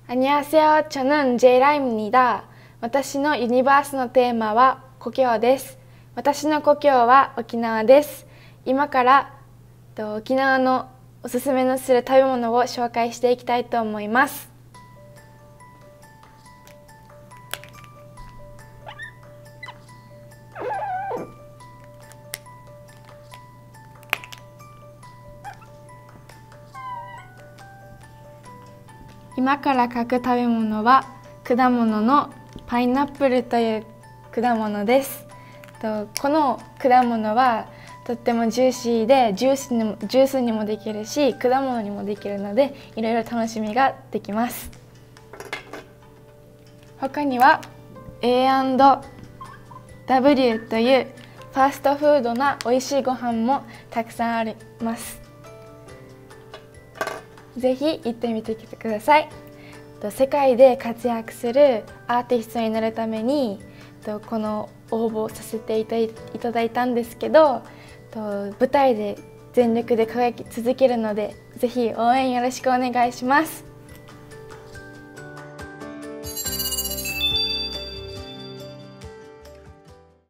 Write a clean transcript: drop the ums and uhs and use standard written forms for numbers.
안녕하세요. 저는 제이라입니다. 私のユニバースのテーマは故郷です。私の故郷は沖縄です。今から沖縄のおすすめのする食べ物を紹介していきたいと思います。今から書く食べ物は果物のパイナップルという果物です。この果物はとってもジューシーでジュースにもできるし果物にもできるのでいろいろ楽しみができます。他には A&W というファーストフードな美味しいご飯もたくさんあります。ぜひ行ってみてください。世界で活躍するアーティストになるためにこの応募させていただいたんですけど、舞台で全力で輝き続けるのでぜひ応援よろしくお願いします。